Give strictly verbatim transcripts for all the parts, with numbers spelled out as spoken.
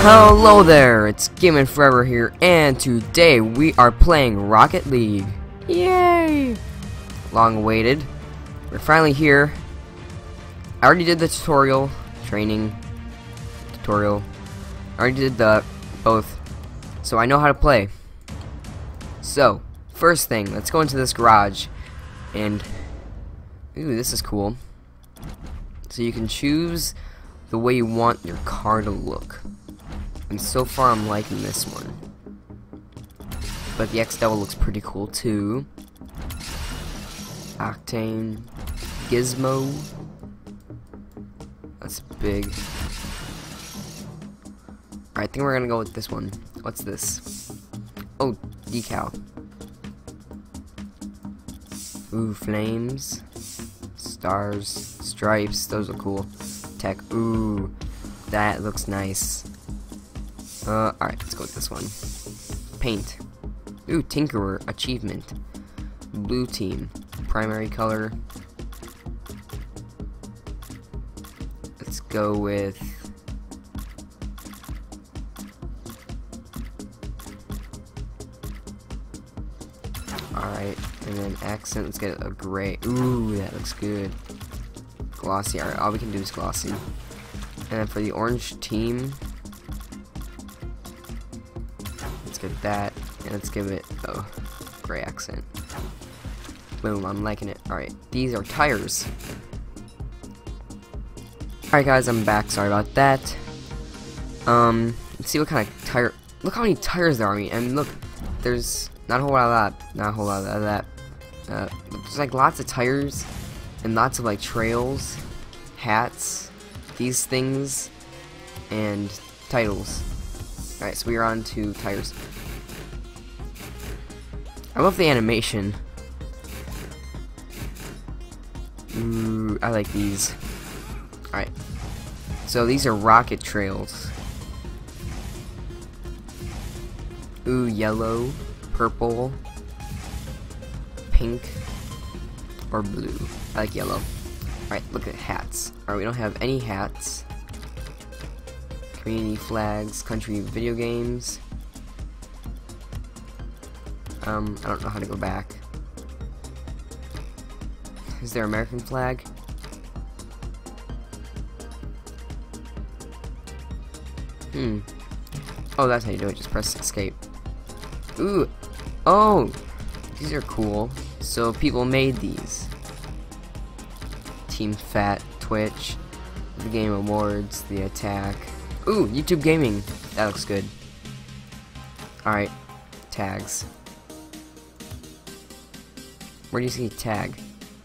Hello there, it's Gaming Forever here, and today we are playing Rocket League. Yay! Long awaited. We're finally here. I already did the tutorial, training, tutorial. I already did the both, so I know how to play. So, first thing, let's go into this garage, and ooh, this is cool. So you can choose the way you want your car to look. And so far I'm liking this one. But the X-Devil looks pretty cool too. Octane. Gizmo. That's big. Alright, I think we're gonna go with this one. What's this? Oh, decal. Ooh, flames. Stars. Stripes. Those are cool. Tech. Ooh, that looks nice. Uh, alright, let's go with this one. Paint. Ooh, Tinkerer. Achievement. Blue team. Primary color. Let's go with... Alright, and then accent. Let's get a gray. Ooh, that looks good. Glossy. Alright, all we can do is glossy. And then for the orange team... Get that, and let's give it a gray accent. Boom, I'm liking it. Alright, these are tires. Alright guys, I'm back, sorry about that. Um, let's see what kind of tire, look how many tires there are. I mean, and look, there's not a whole lot of that, not a whole lot of that. Uh, there's like lots of tires, and lots of like trails, hats, these things, and titles. Alright, so we are on to tires. I love the animation. Ooh, I like these. Alright. So these are rocket trails. Ooh, yellow, purple, pink, or blue. I like yellow. Alright, look at hats. Alright, we don't have any hats. Community flags, country video games. Um, I don't know how to go back. Is there American flag? Hmm. Oh, that's how you do it. Just press escape. Ooh. Oh! These are cool. So people made these. Team Fat, Twitch, the Game Awards, the Attack. Ooh, YouTube Gaming. That looks good. Alright. Tags. Where do you see tag?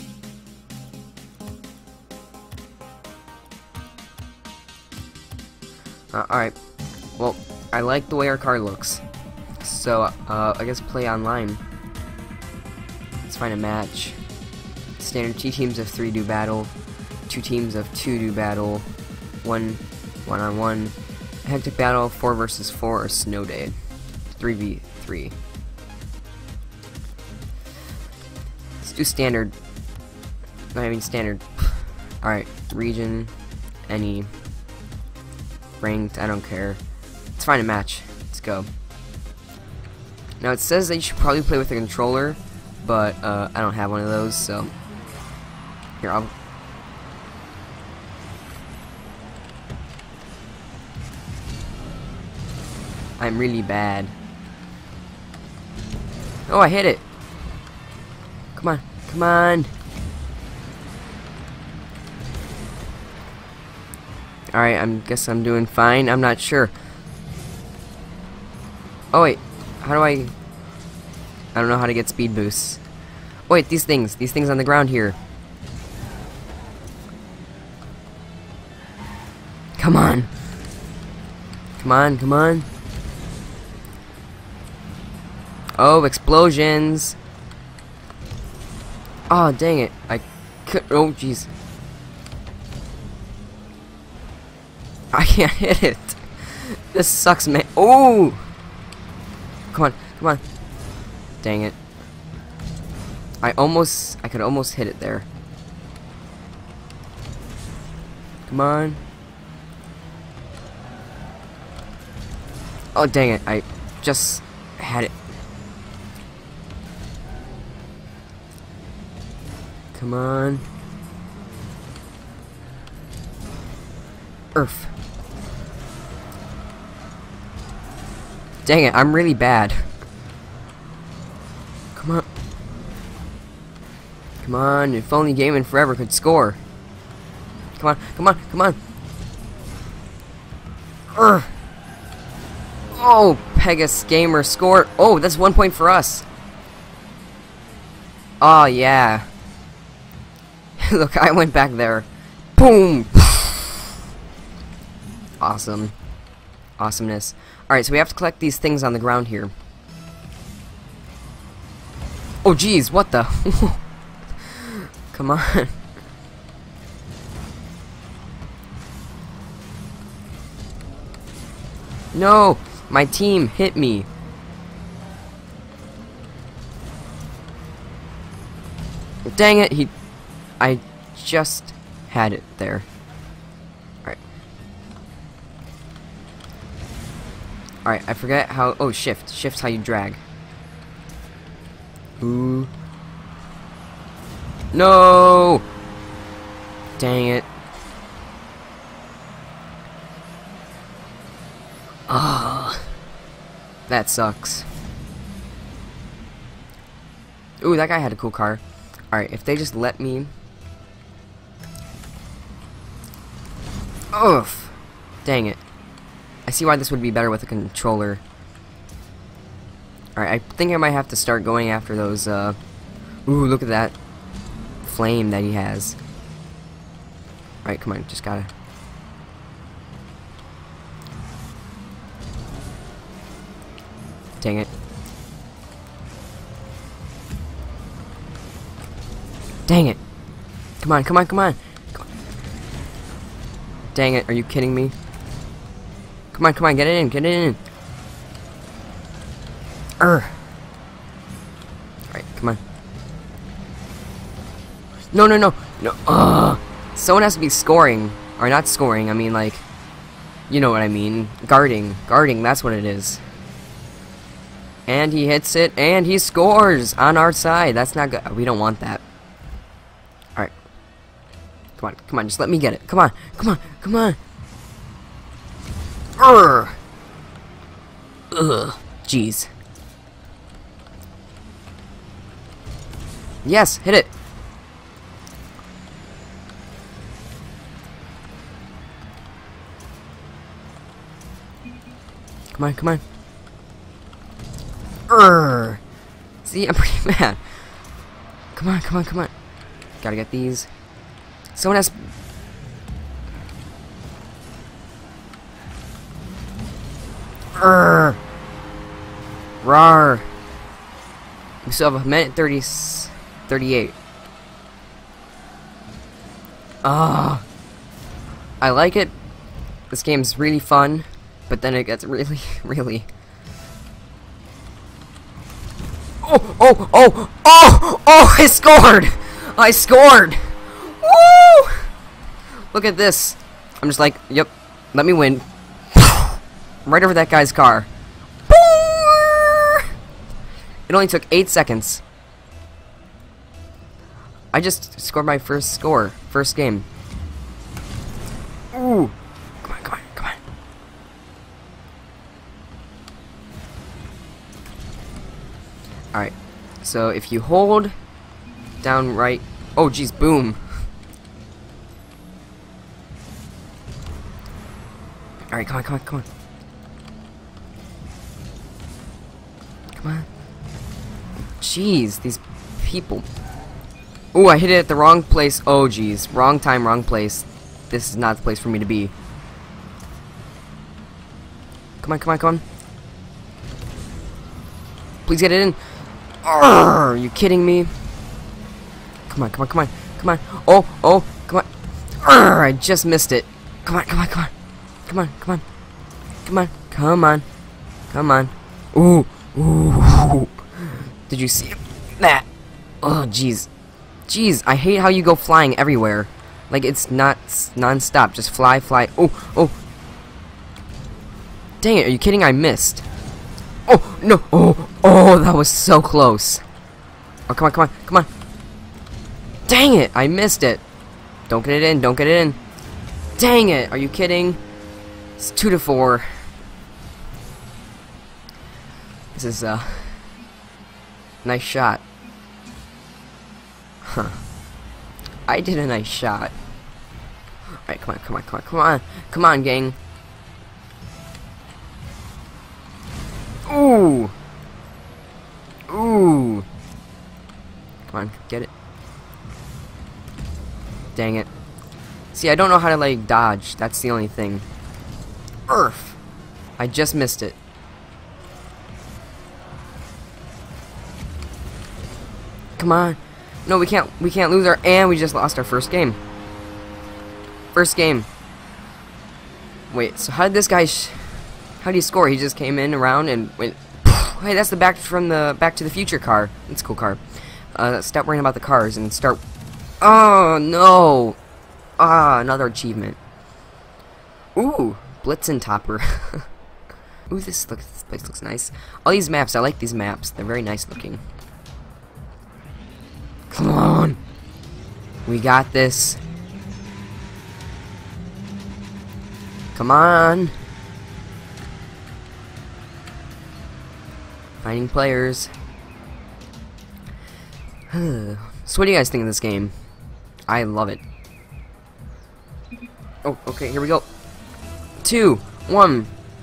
Uh, Alright. Well, I like the way our car looks. So, uh, I guess play online. Let's find a match. Standard two teams of three do battle. Two teams of two do battle. One one on one. Hectic battle, four versus four, or snow day. three v three. Let's do standard. Not even standard. Alright, region, any, ranked, I don't care. Let's find a match. Let's go. Now it says that you should probably play with a controller, but uh, I don't have one of those, so here, I'll I'm really bad. Oh, I hit it. Come on, come on. Alright, I guess I'm doing fine. I'm not sure. Oh, wait. How do I... I don't know how to get speed boosts. Wait, these things. These things on the ground here. Come on. Come on, come on. Oh, explosions. Oh, dang it. I could. Oh, jeez. I can't hit it. This sucks, man. Oh! Come on, come on. Dang it. I almost. I could almost hit it there. Come on. Oh, dang it. I just had it. Come on. Earth. Dang it, I'm really bad. Come on. Come on, if only Gaming Forever could score. Come on, come on, come on. Urgh. Oh, Pegasus Gamer scored. Oh, that's one point for us. Oh, yeah. Look, I went back there. Boom! Awesome. Awesomeness. Alright, so we have to collect these things on the ground here. Oh, geez, what the? Come on. No! My team hit me. Dang it, he... I just had it there. Alright. Alright, I forget how... Oh, shift. Shift's how you drag. Ooh. No! Dang it. Ah, that sucks. Ooh, that guy had a cool car. Alright, if they just let me... Oof! Dang it. I see why this would be better with a controller. Alright, I think I might have to start going after those, uh... Ooh, look at that flame that he has. Alright, come on, just gotta... Dang it. Dang it. Come on, come on, come on. Come on. Dang it, are you kidding me? Come on, come on, get it in, get it in. Urgh. Alright, come on. No, no, no. No. Ugh. Someone has to be scoring. Or not scoring, I mean, like... You know what I mean. Guarding. Guarding, that's what it is. And he hits it, and he scores on our side. That's not good. We don't want that. Alright. Come on, come on, just let me get it. Come on, come on, come on. Urgh. Ugh. Jeez. Yes, hit it. Come on, come on. Urgh. See, I'm pretty mad. Come on, come on, come on. Gotta get these. Someone has... Urgh. Rawr. We still have a minute thirty, thirty-eight. Ah. I like it. This game's really fun, but then it gets really, really... Oh, oh, oh, oh, oh, I scored! I scored! Woo! Look at this. I'm just like, yep, let me win. Right over that guy's car. It only took eight seconds. I just scored my first score, first game. Ooh. Come on, come on, come on. Alright, so if you hold down right... Oh, geez, boom. Alright, come on, come on, come on. Come on. Jeez, these people. Ooh, I hit it at the wrong place. Oh, jeez. Wrong time, wrong place. This is not the place for me to be. Come on, come on, come on. Please get it in. Arrgh, are you kidding me? Come on, come on, come on, come on. Oh, oh, come on. Arrgh, I just missed it. Come on, come on, come on. Come on, come on. Come on, come on. Come on. Ooh, ooh. Did you see that? Oh, jeez. Jeez, I hate how you go flying everywhere. Like, it's not non-stop. Just fly, fly. Oh, oh. Dang it, are you kidding? I missed. Oh, no. Oh, oh, that was so close. Oh, come on, come on, come on. Dang it, I missed it. Don't get it in, don't get it in. Dang it, are you kidding? It's two to four. This is a nice shot. Huh. I did a nice shot. Alright, come on, come on, come on, come on. Come on, gang. Ooh. Ooh. Come on, get it. Dang it. See, I don't know how to, like, dodge. That's the only thing. Earth. I just missed it. Come on. No, we can't we can't lose our, and we just lost our first game. First game. Wait, so how did this guy sh how did he score? He just came in around and went. Hey, that's the back from the Back to the Future car. It's a cool car. Uh, stop worrying about the cars and start. Oh no! Ah, another achievement. Ooh, Blitzen Topper. Ooh, this looks this place looks nice. All these maps, I like these maps. They're very nice looking. Come on, we got this. Come on. Finding players. So what do you guys think of this game? I love it. Oh, okay, here we go. Two, one.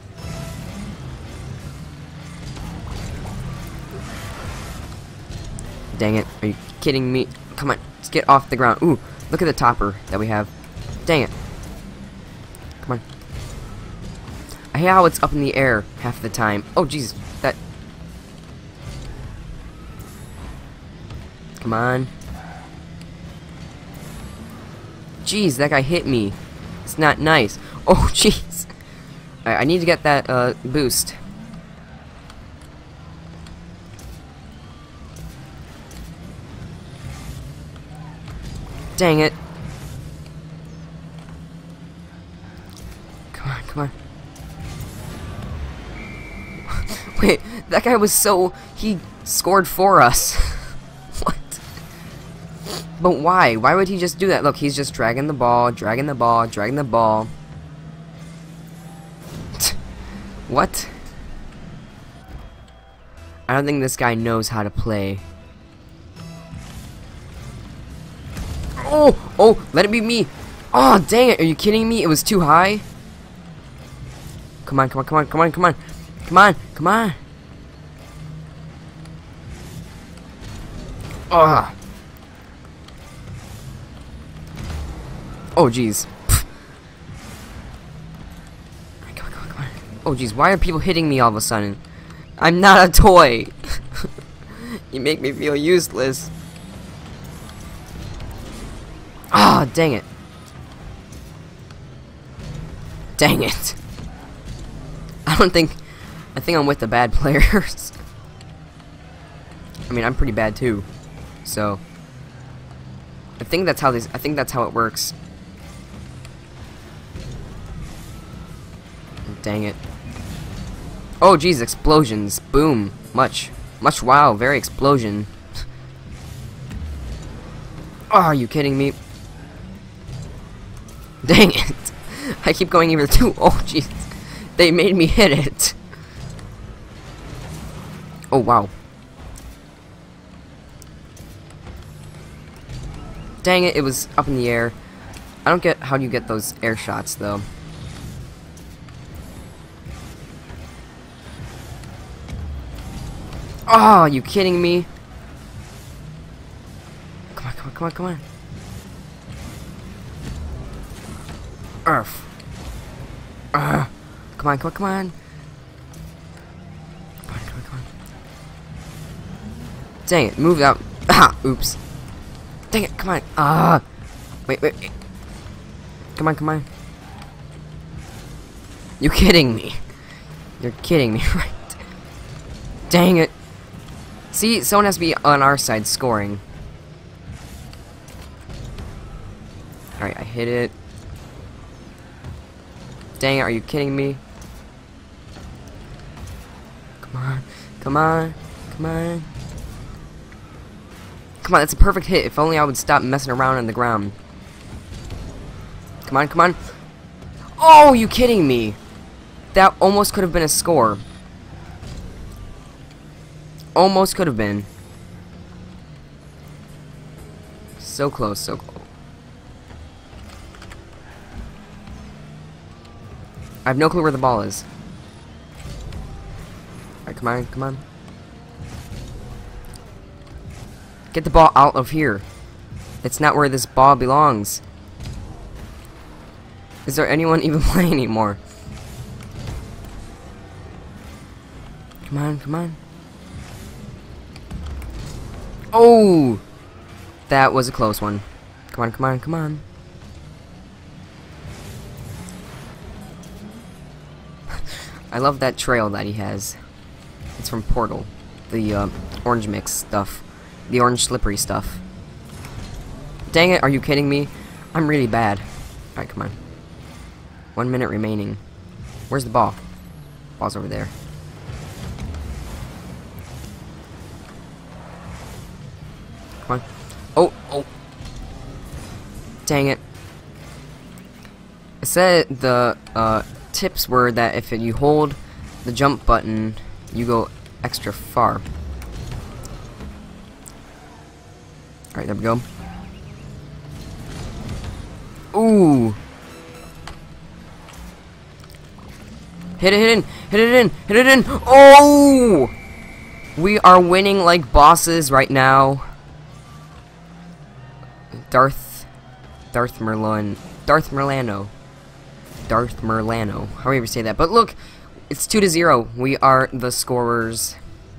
Dang it, are you kidding me? Come on, let's get off the ground. Ooh, look at the topper that we have. Dang it. Come on. I hate how it's up in the air half the time. Oh, jeez, that... Come on. Jeez, that guy hit me. It's not nice. Oh, jeez. Alright, I need to get that uh, boost. Dang it. Come on, come on. Wait, that guy was so... He scored for us. What? But why? Why would he just do that? Look, he's just dragging the ball, dragging the ball, dragging the ball. What? I don't think this guy knows how to play. Oh! Oh! Let it be me! Oh, dang it! Are you kidding me? It was too high? Come on, come on, come on, come on, come on! Come on, come on! Ugh! Oh, jeez. Come on, come on, come on. Oh, jeez, why are people hitting me all of a sudden? I'm not a toy! You make me feel useless. Ah, oh, dang it. Dang it. I don't think... I think I'm with the bad players. I mean, I'm pretty bad too. So... I think that's how this... I think that's how it works. Dang it. Oh, geez, explosions. Boom. Much. Much wow. Very explosion. Oh, are you kidding me? Dang it. I keep going even too. Oh, jeez. They made me hit it. Oh, wow. Dang it, it was up in the air. I don't get how do you get those air shots, though. Oh, are you kidding me? Come on, come on, come on, come on. Earth. Uh, come on, come on, come on. Come on, come on, come on. Dang it, move out. Ah, oops. Dang it, come on. Ah. Wait, wait, wait. Come on, come on. You kidding me? You're kidding me, right? Dang it. See, someone has to be on our side scoring. Alright, I hit it. Dang it, are you kidding me? on, come on, come on. Come on, that's a perfect hit. If only I would stop messing around on the ground. Come on, come on. Oh, you kidding me? That almost could have been a score. Almost could have been. So close, so close. I have no clue where the ball is. Alright, come on, come on. Get the ball out of here. It's not where this ball belongs. Is there anyone even playing anymore? Come on, come on. Oh! That was a close one. Come on, come on, come on. I love that trail that he has. It's from Portal. The uh, orange mix stuff. The orange slippery stuff. Dang it, are you kidding me? I'm really bad. Alright, come on. One minute remaining. Where's the ball? Ball's over there. Come on. Oh, oh. Dang it. It said the uh, tips were that if you hold the jump button, you go extra far. Alright, there we go. Ooh. Hit it, hit it in, hit it in, hit it in. Oh! We are winning like bosses right now. Darth, Darth Merlin, Darth Merlano, Darth Merlano. However you say that. But look, it's two to zero. We are the scorers.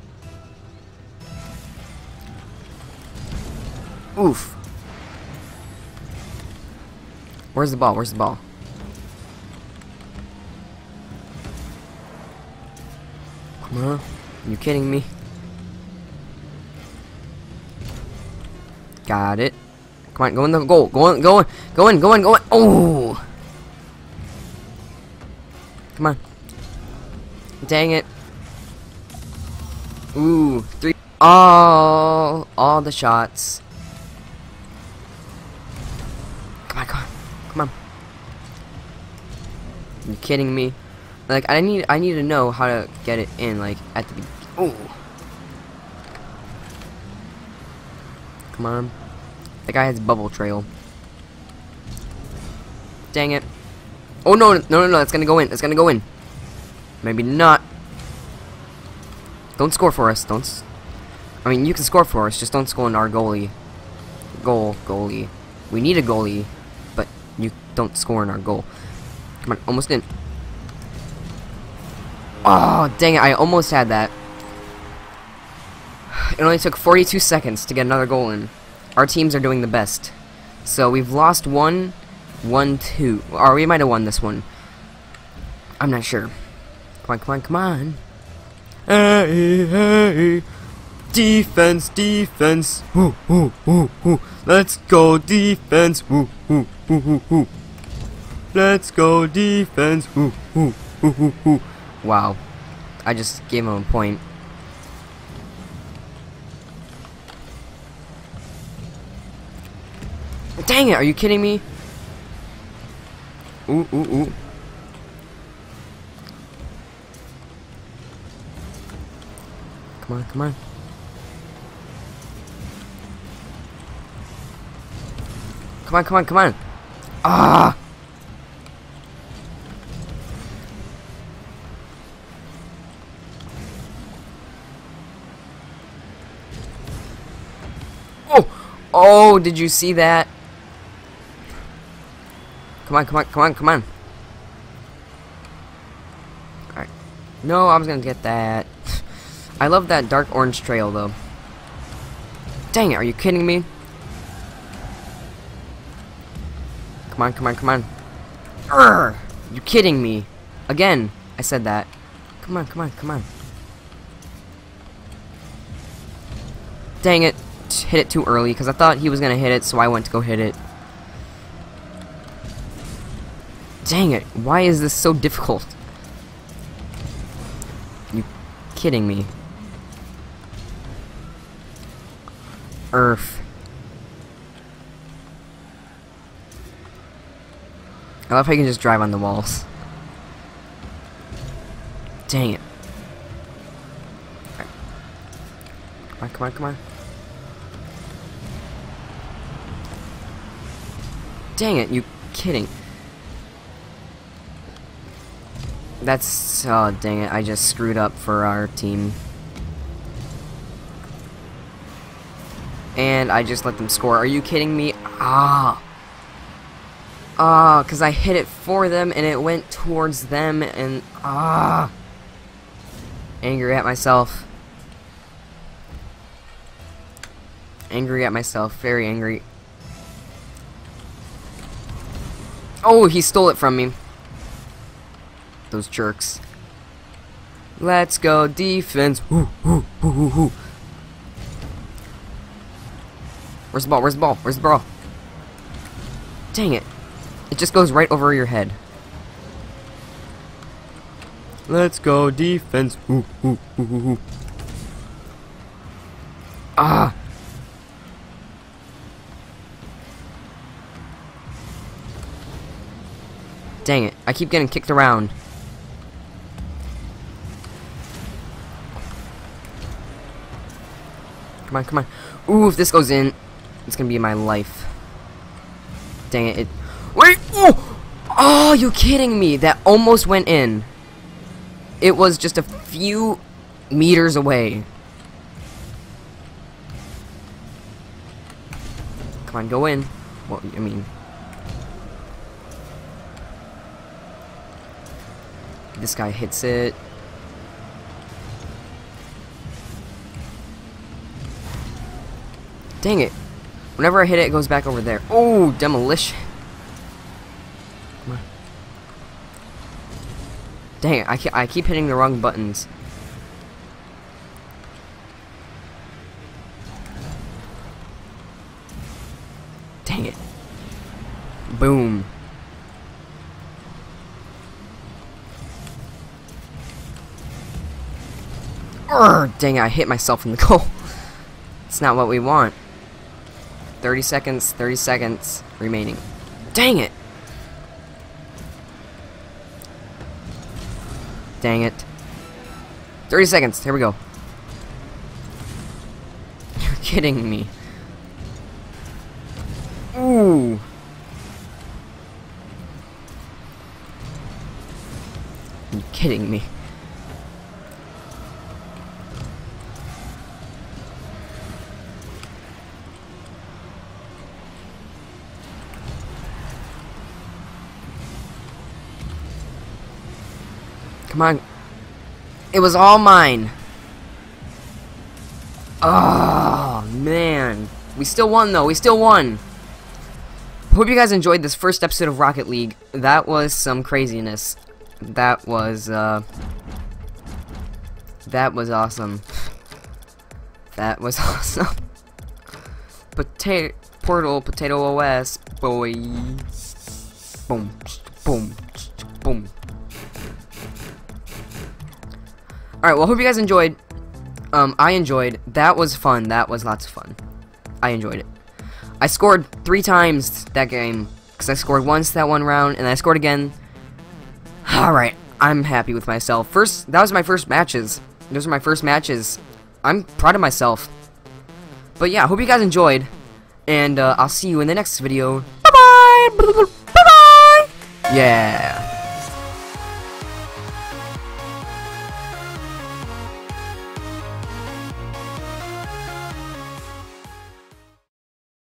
Oof. Where's the ball? Where's the ball? Come on. Are you kidding me? Got it. Come on, go in the goal. Go in, go in, go in, go in, go in. Oh! Come on. Dang it. Ooh, three. All, all the shots. Come on, come on, come on. Are you kidding me? Like, I need, I need to know how to get it in. Like at the. Be oh. Come on. The guy has bubble trail. Dang it. Oh no, no, no, no, that's gonna go in. That's gonna go in. Maybe not. Don't score for us. Don't. S I mean, you can score for us. Just don't score in our goalie. Goal, goalie. We need a goalie, but you don't score in our goal. Come on, almost in. Oh, dang it. I almost had that. It only took forty-two seconds to get another goal in. Our teams are doing the best. So we've lost one, one, two. Or we might have won this one. I'm not sure. Come on, come on, come on. Hey, hey. Defense, defense. Woo, woo, woo, woo. Let's go defense. Woo, woo, woo, woo, woo. Let's go defense. Woo, woo, woo, woo, woo. Wow. I just gave him a point. Dang it, are you kidding me? Ooh, ooh, ooh. Come on, come on. Come on, come on, come on. Ah! Oh! Oh, did you see that? Come on, come on, come on, come on. Alright. No, I was gonna get that. I love that dark orange trail, though. Dang it, are you kidding me? Come on, come on, come on. Urgh! You kidding me? Again, I said that. Come on, come on, come on. Dang it. Hit it too early, because I thought he was gonna hit it, so I went to go hit it. Dang it, why is this so difficult? You kidding me? Earth. I love how you can just drive on the walls. Dang it. Right. Come on, come on, come on. Dang it, you kidding. That's, oh dang it, I just screwed up for our team. And I just let them score. Are you kidding me? Ah. Ah, because I hit it for them and it went towards them and ah. Angry at myself. Angry at myself. Very angry. Oh, he stole it from me. Those jerks. Let's go defense. Ooh, ooh, ooh, ooh, ooh. Where's the ball? Where's the ball? Where's the ball? Dang it. It just goes right over your head. Let's go defense. Ooh, ooh, ooh, ooh, ooh. Ah. Dang it. I keep getting kicked around. Come on, come on. Ooh, if this goes in, it's gonna be my life. Dang it. It Wait! Oh! Oh, you kidding me? That almost went in. It was just a few meters away. Come on, go in. Well, I mean... This guy hits it. Dang it. Whenever I hit it, it goes back over there. Oh, demolition. Come on. Dang it, I, ke I keep hitting the wrong buttons. Dang it. Boom. Urgh, dang it, I hit myself in the goal. It's not what we want. thirty seconds, thirty seconds remaining. Dang it! Dang it. thirty seconds, here we go. You're kidding me. Ooh. You're kidding me. Come on. It was all mine. Oh, man. We still won, though. We still won. Hope you guys enjoyed this first episode of Rocket League. That was some craziness. That was, uh... That was awesome. That was awesome. Potato... Portal, Potato O S, boy. Boom. Boom. Boom. Alright, well, hope you guys enjoyed. Um, I enjoyed. That was fun. That was lots of fun. I enjoyed it. I scored three times that game. Because I scored once that one round, and I scored again. Alright, I'm happy with myself. First, that was my first matches. Those are my first matches. I'm proud of myself. But yeah, hope you guys enjoyed. And uh, I'll see you in the next video. Bye-bye! Bye-bye! Yeah.